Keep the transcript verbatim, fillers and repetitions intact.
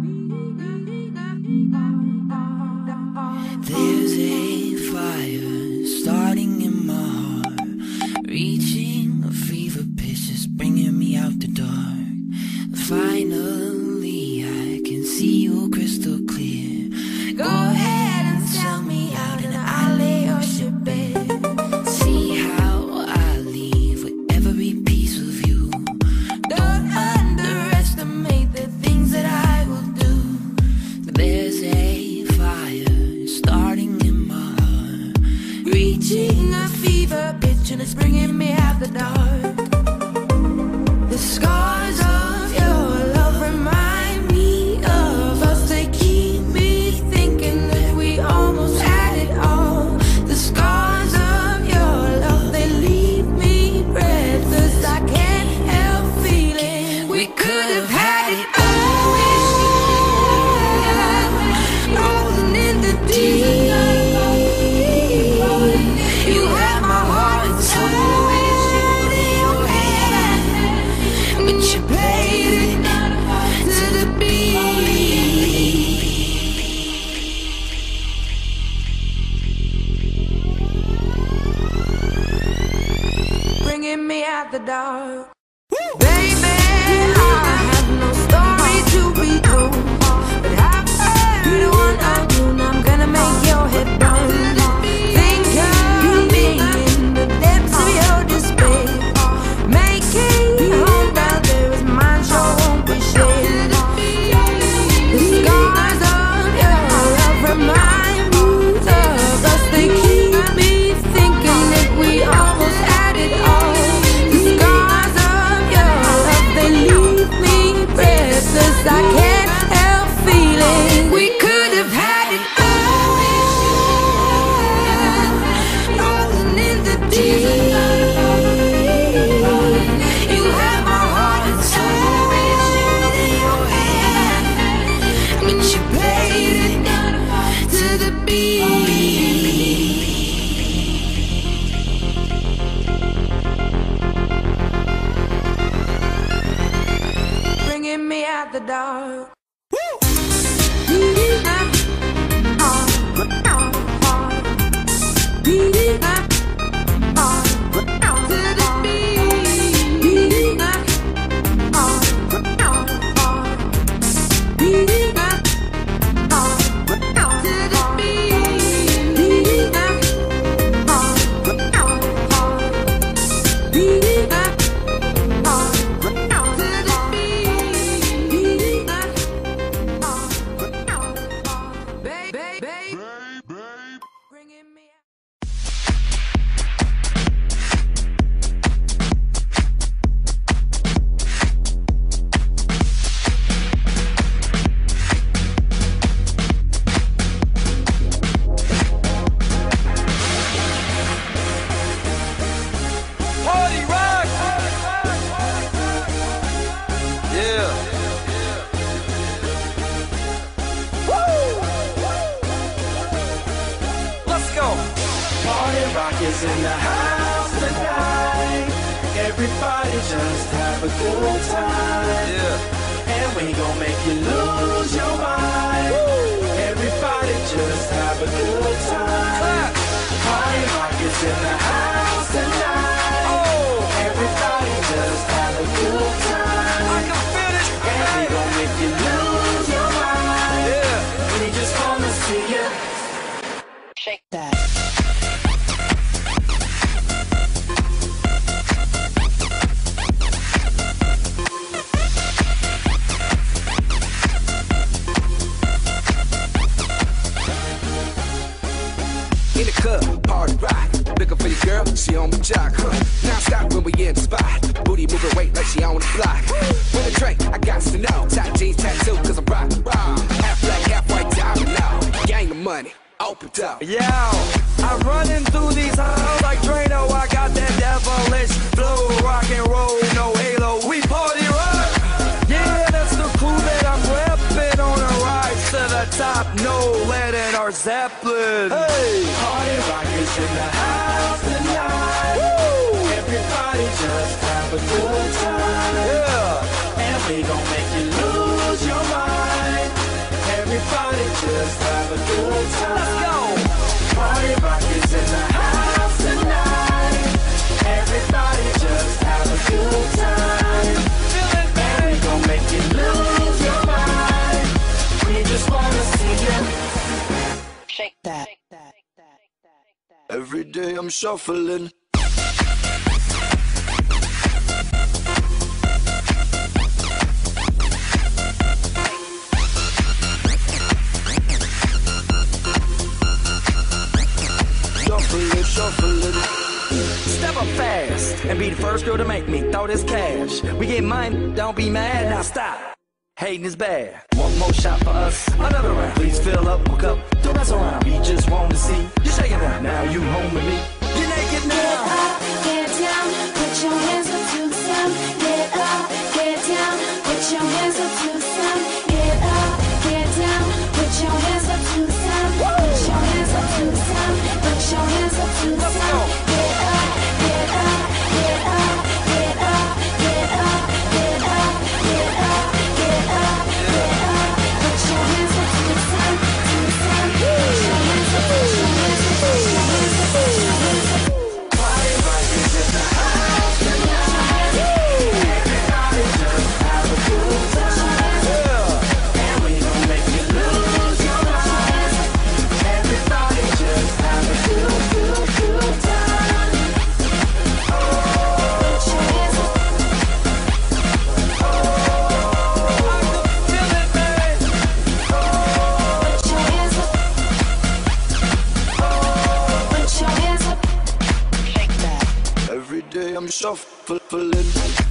There's a fire starting in my heart, reaching a fever pitch, just bringing me out the dark. Finally, I can see you crystal clear. Go ahead and tell me out in the alley or your bed. See how I leave with every piece of you. Don't underestimate the things that I will do. There's a fire starting in my heart, reaching a fever pitch, and it's bringing me out the dark. The scars of your love remind me of us. They keep me thinking that we almost had it all. The scars of your love, they leave me breathless. I can't help feeling we could have had it all. Rolling in the deep, you have my heart and soul in your hand, but you played it to the beat. Bringing me out the dark. Baby, I have no story to be told, but I've heard one of you, and I'm gonna make your head burn. Think of me in the depths of your despair, making home down there is mine, sure won't be shared. The scars of your love remind me of us. They keep me thinking that we almost had it all. The scars of your love, they leave me breathless. I can't help feeling we could have had it all. Rolling in the deep, you have my heart and soul in your hand, but you played it to the beat. Bringing me out the dark. Is in the house tonight. Everybody just have a good time. Yeah. And we gon' make you lose your mind. Woo. Everybody just have a good time. Clap. Party rock is in the house tonight. Oh. Everybody just have a good time. I can feel it. And we gon' make you lose your mind. Yeah. We just wanna see you shake that. In the club, party rock. Looking for your girl, she on the jock, huh? Now stop when we in the spot. Booty moving weight like she on the block. With a drink, I got to know. Tight jeans, tattoo, cause I'm rock, rock. Half black, half white, diamond now. Gang of money, opened up. Yo, I'm running through these halls like Drano. I got that devilish flow, rock and roll, no halo. We party rock. Yeah, that's the crew that I'm repping on a rise to the top. No lead in our Zeppelin. Hey, party rock is in the house tonight. Woo! Everybody just have a good time. Yeah, and we gon' make you lose your mind. just have a good time. Let's go. Party rock is in the house tonight. Everybody just have a good time. And we gon' make you lose your mind. We just wanna see you shake that. Every day I'm shuffling. Shuffling, shuffling. Step up fast and be the first girl to make me throw this cash. We get mine, don't be mad, now stop. Hating is bad. One more shot for us, another round. Please fill up, hook up, don't mess around. We just want to see you shaking down. Now you home with me. You're naked now. Get up, get down, put your hands up to the sun. Get up, get down, put your hands up to the sun. Get up, get down, put your hands up to the sun. Put your hands up to the sun. Put your hands up to the sun. Get up, get up, get up, get up, get up, get up, get up, get up, get up. Put your hands up to the sun, to the sun. Put your hands up, put your hands up, put your hands up, put your hands up. Party rock is in the house tonight. Everybody just have a good time. And we gon' make you lose your mind. Everybody just have a good, good, good time. Put your hands up. Put your hands up. Put your hands up. Every day I'm shuffling.